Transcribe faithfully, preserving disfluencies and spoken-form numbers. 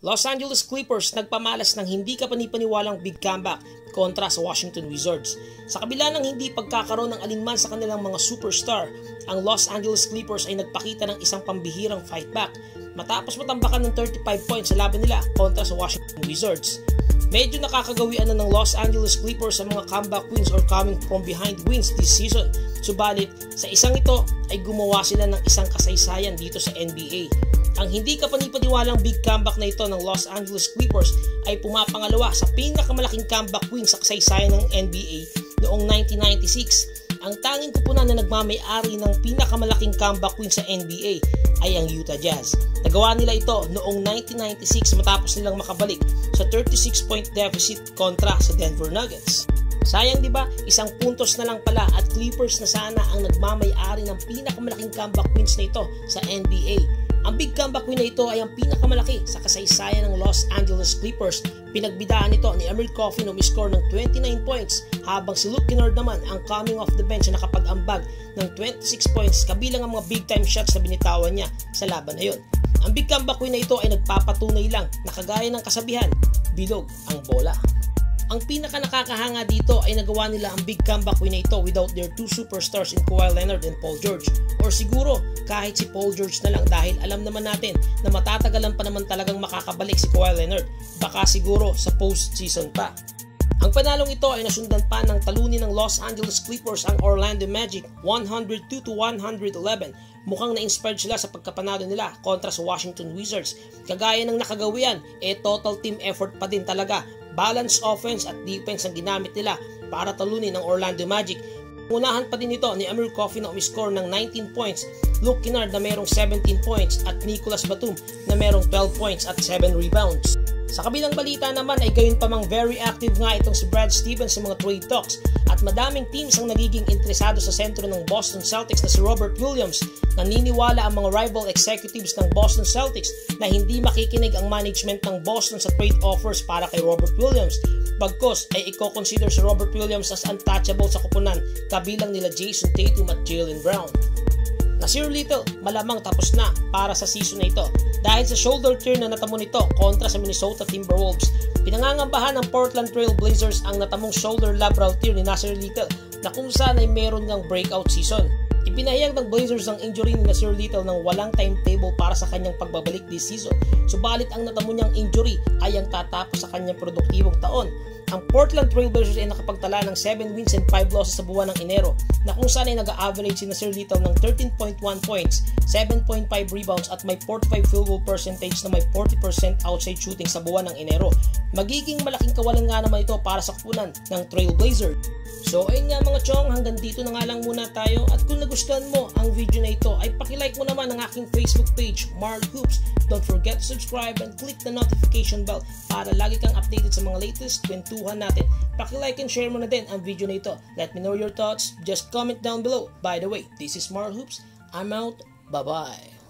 Los Angeles Clippers nagpamalas ng hindi kapanipaniwalang big comeback kontra sa Washington Wizards. Sa kabila ng hindi pagkakaroon ng alinman sa kanilang mga superstar, ang Los Angeles Clippers ay nagpakita ng isang pambihirang fight back matapos matambakan ng thirty-five points sa laban nila kontra sa Washington Wizards. Medyo nakakagawian na ng Los Angeles Clippers sa mga comeback wins or coming from behind wins this season. Subalit, sa isang ito ay gumawa sila ng isang kasaysayan dito sa N B A. Ang hindi kapanipaniwalang big comeback na ito ng Los Angeles Clippers ay pumapangalawa sa pinakamalaking comeback win sa kasaysayan ng N B A noong nineteen ninety-six. Ang tanging kupunan na nagmamay-ari ng pinakamalaking comeback win sa N B A ay ang Utah Jazz. Nagawa nila ito noong nineteen ninety-six matapos nilang makabalik sa thirty-six point deficit kontra sa Denver Nuggets. Sayang, di ba? Isang puntos na lang pala at Clippers na sana ang nagmamay-ari ng pinakamalaking comeback wins na ito sa N B A. Ang big comeback win na ito ay ang pinakamalaki sa kasaysayan ng Los Angeles Clippers. Pinagbidaan nito ni Amir Coffey na umiscore ng twenty-nine points habang si Luke Kennard naman ang coming off the bench na nakapag-ambag ng twenty-six points kabilang ang mga big time shots na binitawan niya sa laban na yun. Ang big comeback win na ito ay nagpapatunay lang na kagaya ng kasabihan, bilog ang bola. Ang pinaka nakakahanga dito ay nagawa nila ang big comeback win na ito without their two superstars in Kawhi Leonard and Paul George. Or siguro kahit si Paul George na lang dahil alam naman natin na matatagalan pa naman talagang makakabalik si Kawhi Leonard. Baka siguro sa postseason pa. Ang panalong ito ay nasundan pa ng talunin ng Los Angeles Clippers ang Orlando Magic one oh two to one eleven. Mukhang na-inspired sila sa pagkapanalo nila kontra sa Washington Wizards. Kagaya ng nakagawian, eh total team effort pa din talaga. Balanced offense at defense ang ginamit nila para talunin ang Orlando Magic. Unahan pa din ito ni Amir Coffey na umiscore ng nineteen points, Luke Kennard na merong seventeen points at Nicolas Batum na merong twelve points at seven rebounds. Sa kabilang balita naman ay gayon pa mang very active nga itong si Brad Stevens sa mga trade talks at madaming teams ang nagiging interesado sa sentro ng Boston Celtics na si Robert Williams. Naniniwala ang mga rival executives ng Boston Celtics na hindi makikinig ang management ng Boston sa trade offers para kay Robert Williams. Bagkos ay i-consider si Robert Williams as untouchable sa kupunan kabilang nila Jason Tatum at Jaylen Brown. Na Sir Little, malamang tapos na para sa season na ito dahil sa shoulder tear na natamo nito kontra sa Minnesota Timberwolves. Pinangangambahan ng Portland Trail Blazers ang natamong shoulder labral tear ni Nasir Little na kung saan ay meron ngang breakout season. Ipinahayag ng Blazers ang injury ni Nasir Little ng walang timetable para sa kanyang pagbabalik this season. Subalit ang natamo niyang injury ay ang tatapos sa kanyang produktibong taon. Ang Portland Trail Blazers ay nakapagtala ng seven wins and five losses sa buwan ng Enero na kung saan ay nag-average si Nasir Little ng thirteen point one points, seven point five rebounds at may forty-five field goal percentage na may forty percent outside shooting sa buwan ng Enero. Magiging malaking kawalan nga naman ito para sa kupunan ng Trail Blazers. So ayun nga mga chong, hanggang dito na nga lang muna tayo at kung nagustuhan mo ang video na ito ay pakilike mo naman ang aking Facebook page, Marl Hoops. Don't forget to subscribe and click the notification bell para lagi kang updated sa mga latest kwentuhan natin. Pakilike and share mo na din ang video na ito. Let me know your thoughts. Just comment down below. By the way, this is Marl Hoops. I'm out. Bye-bye.